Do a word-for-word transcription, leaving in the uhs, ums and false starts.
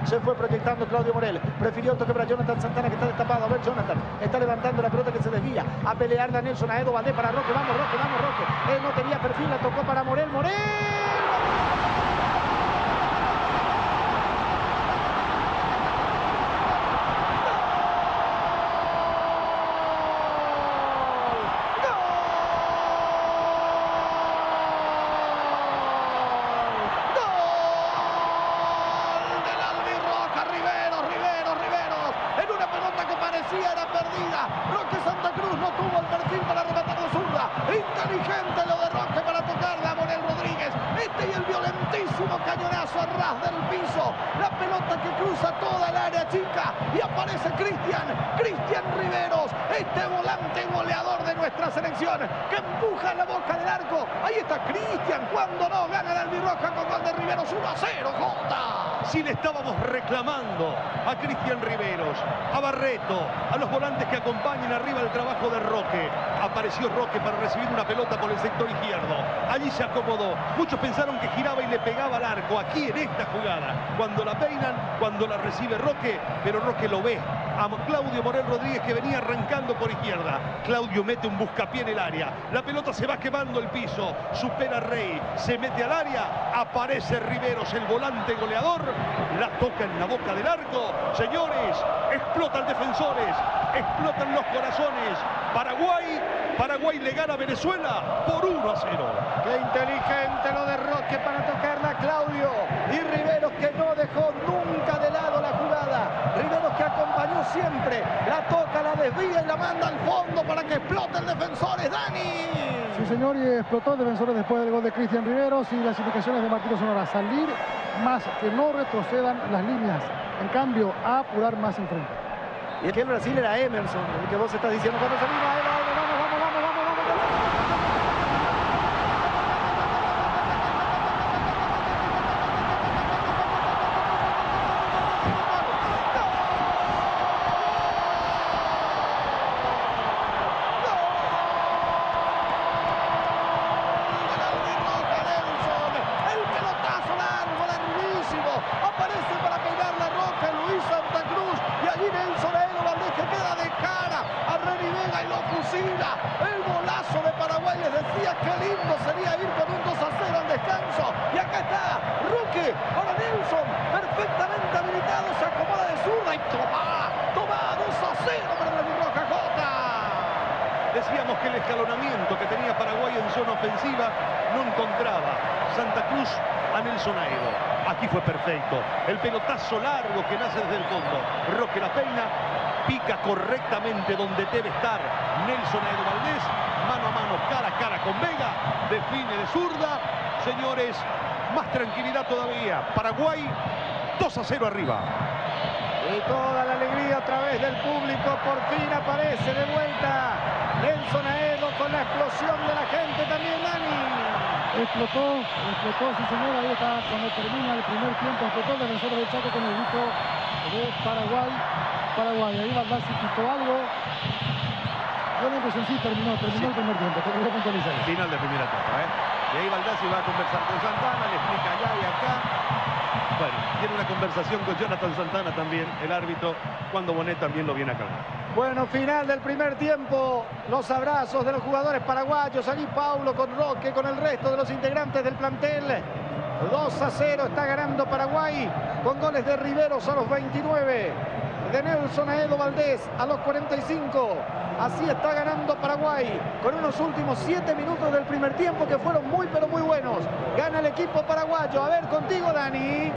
Se fue proyectando Claudio Morel. Prefirió el toque para Jonathan Santana, que está destapado. A ver, Jonathan está levantando la pelota que se desvía. A pelear Daniel Sonaedo Valdés para Roque. Vamos, Roque, vamos, Roque. Él no tenía perfil, la tocó para Morel. Morel. Era perdida. Roque Santa Cruz no tuvo el perfil para rematar de zurda. Inteligente lo de Roque para tocarla a Morel Rodríguez. Este y el violentísimo cañonazo a ras del piso. La pelota que cruza toda el área chica. Y aparece Cristian. Cristian Riveros. Este volante goleador de nuestra selección. Que empuja la boca del arco. Ahí está Cristian. Cuando no gana la albirroja con gol de Riveros. uno a cero, Jota. Si le estábamos reclamando a Cristian Riveros, a Barreto, a los volantes que acompañen arriba el trabajo de Roque. Apareció Roque para recibir una pelota por el sector izquierdo. Allí se acomodó. Muchos pensaron que giraba y le pegaba al arco. Aquí en esta jugada, cuando la peinan, cuando la recibe Roque, pero Roque lo ve a Claudio Morel Rodríguez, que venía arrancando por izquierda. Claudio mete un buscapié en el área. La pelota se va quemando el piso. Supera a Rey. Se mete al área. Aparece Riveros, el volante goleador. La toca en la boca del arco. Señores, explotan defensores. Explotan los corazones. Paraguay. Paraguay le gana a Venezuela por uno a cero. Qué inteligente lo de Roque para tocarla a Claudio. Y Riveros, que no dejó nunca de lado la jugada. Riveros, que acompañó siempre. La toca, la desvía y la manda al fondo para que explote el defensor. Es Dani. Sí, señor, y explotó el defensor después del gol de Cristian Riveros. Y las indicaciones de Martino son ahora salir más, que no retrocedan las líneas. En cambio, a apurar más enfrente. Y aquí el Brasil era Emerson, el que vos estás diciendo cuando salimos. Vamos, vamos, vamos, vamos, vamos, vamos. El pelotazo largo, larguísimo. Aparece para pegar la Roca Luis Santa Cruz. Y allí Nelson Valdés, que queda de cara a Reni Vega y lo fusila. El golazo de Paraguay, les decía qué lindo sería ir con un dos a cero al descanso. Y acá está Roque para Nelson, perfectamente habilitado, se acomoda de zurda y toma, toma, dos a cero para la Roja Jota. Decíamos que el escalonamiento que tenía Paraguay en zona ofensiva no encontraba Santa Cruz a Nelson Aedo. Aquí fue perfecto. El pelotazo largo que nace desde el fondo. Roque la peina, pica correctamente donde debe estar Nelson Aedo Valdés. Mano a mano, cara a cara con Vega. Define de zurda. Señores, más tranquilidad todavía. Paraguay dos a cero arriba. Y toda la alegría a través del público. Por fin aparece de vuelta Nelson Aedo con la explosión de la gente también, Dani. Explotó, explotó, sí señor, ahí está cuando termina el primer tiempo, explotó el defensor del Chaco con el grito de Paraguay. Paraguay, ahí Baldassi quitó algo. Yo la impresión sí terminó, terminó sí. El primer tiempo, te quería puntualizar. Final de primera etapa, ¿eh? Y ahí Baldassi va a conversar con Santana, le explica allá y acá. Bueno, tiene una conversación con Jonathan Santana también, el árbitro, cuando Bonet también lo viene a calmar. Bueno, final del primer tiempo. Los abrazos de los jugadores paraguayos. Allí Paulo con Roque, con el resto de los integrantes del plantel. dos a cero está ganando Paraguay con goles de Riveros a los veintinueve. De Nelson Aedo Valdés a los cuarenta y cinco. Así está ganando Paraguay con unos últimos siete minutos del primer tiempo que fueron muy pero muy buenos. Gana el equipo paraguayo. A ver, contigo, Dani.